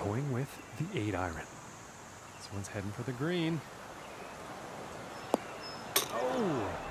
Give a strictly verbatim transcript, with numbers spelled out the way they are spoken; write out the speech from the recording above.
going with the eight iron. This one's heading for the green. Oh!